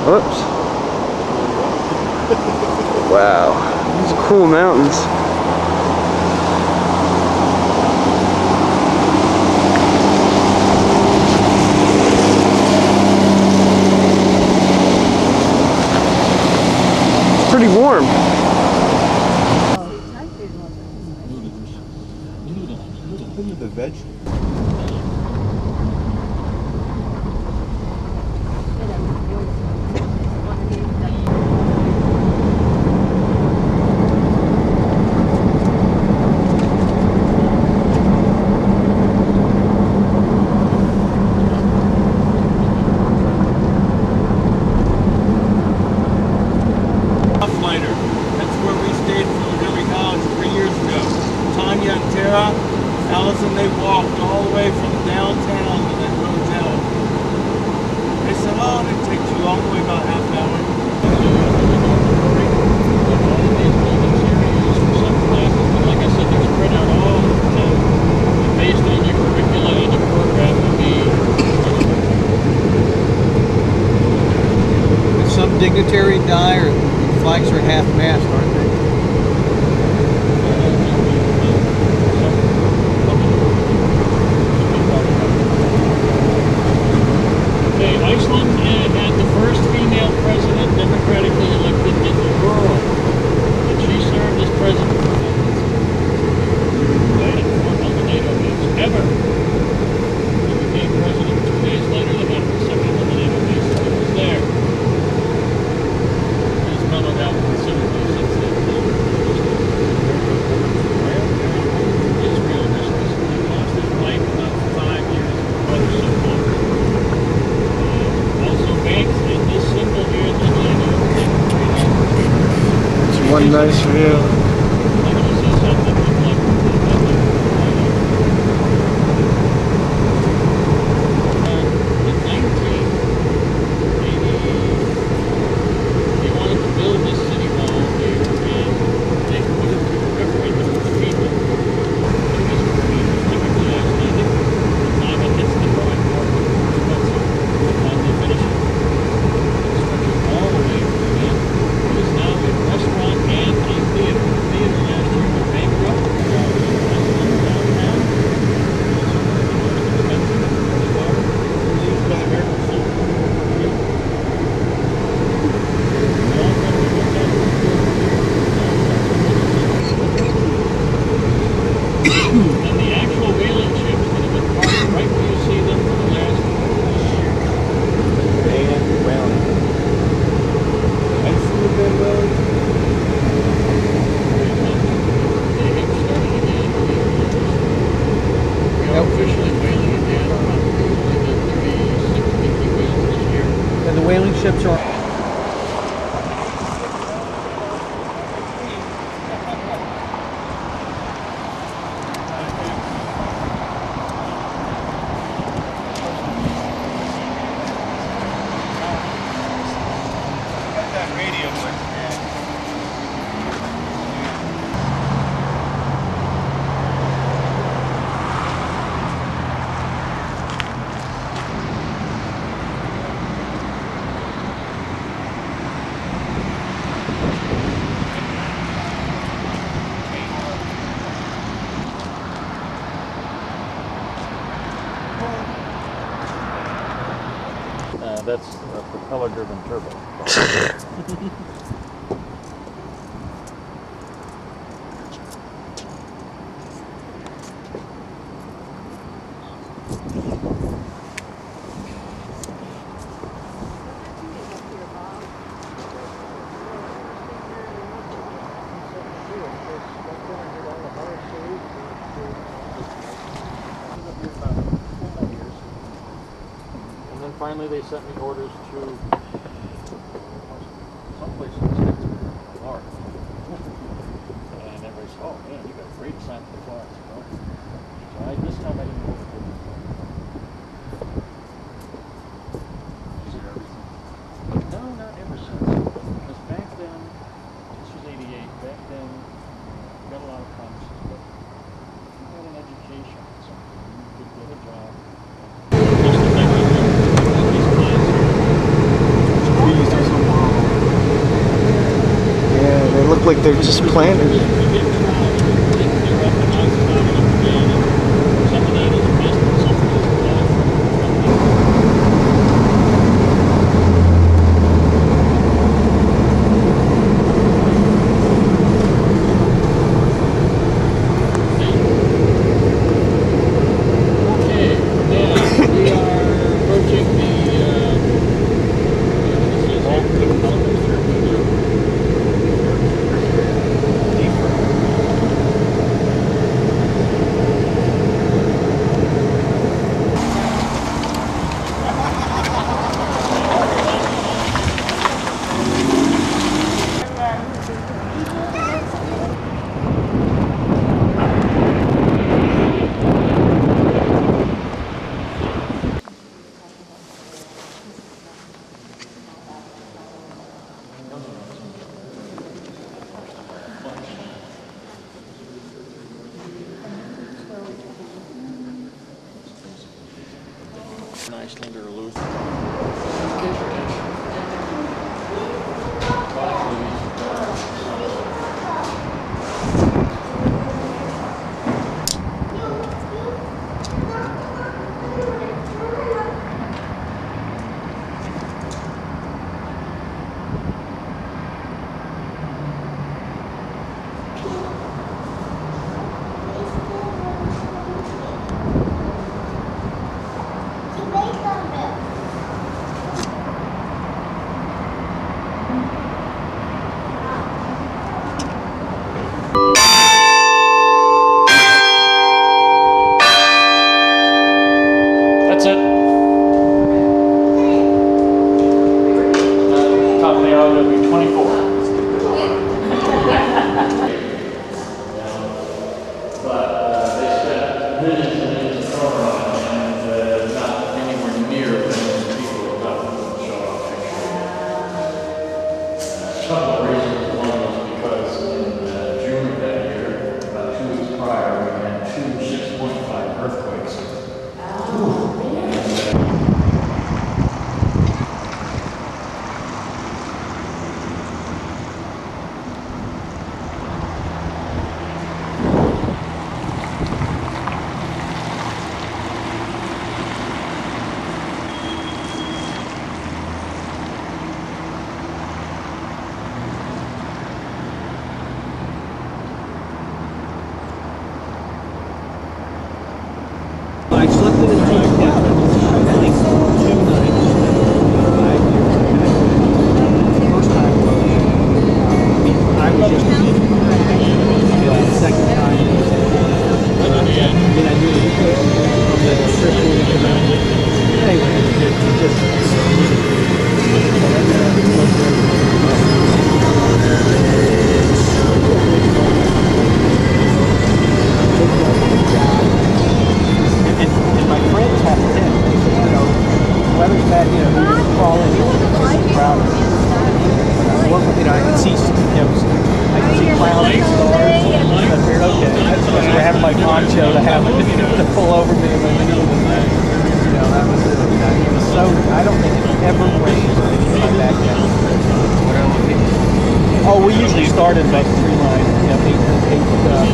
Whoops. Wow, these are cool mountains. It's pretty warm. The veg. Allison, they walked all the way from downtown to that hotel. They said, oh, it didn't take too long, only about half an hour. Like I said, they're spread out all the time. Based on your curricula and your program will be. If some dignitary die, or flags are half-mast, aren't they? Iceland had the first female president democratically elected in the world, and she served as president. And 4 NATO base ever. He became president 2 days later. They got the second NATO base that was there. He's mellowed out considerably since then. Israel just recently lost his life about 5 years ago. Banks and this symbol here is It's one nice view. They wanted to build this city wall here, and they put it through the river and the people. Typically Icelandic. The time it hits the drawing board, it's time they finish it. All the way to the end. It is now a restaurant and a theater. The theater last year went bankrupt. Downtown. And the actual whaling ships that have been parked right where you see them for the last 4 years. And whaling. Iceland and whaling. They have started again. We are officially whaling again. Probably the 36 50 whales this year. And the whaling ships are... That's a propeller-driven turbo. Finally, they sent me orders to someplace in Florida. And everybody said, oh man, you got a great assignment to Florida. So this time I didn't go for it. No, not ever since. Because back then, this was 88, back then, we got a lot of promises, but you got an education or something, you could get a job. Most of the time, these clients are look like they're just planted. Iceland or Luther. That's it. Top of the hour will be 24. But they spent millions and millions of dollars on it, and not anywhere near as many people got to show up actually. A couple of reasons. One was because in June of that year, about 2 weeks prior, we had two 6.5 earthquakes. I slept in a team at least 2 nights. First time I was just the second time. I knew the trip. Anyway, it just and my friends have to tell me, weather's bad, you can crawl in the crowd. I can see, I can see clouds and stars. I figured, okay, that's why we're having my poncho to have to pull over me in the middle of the night. That was it. It was so, I don't think it ever rained in my backyard. Oh, we usually start at about 3 line, 8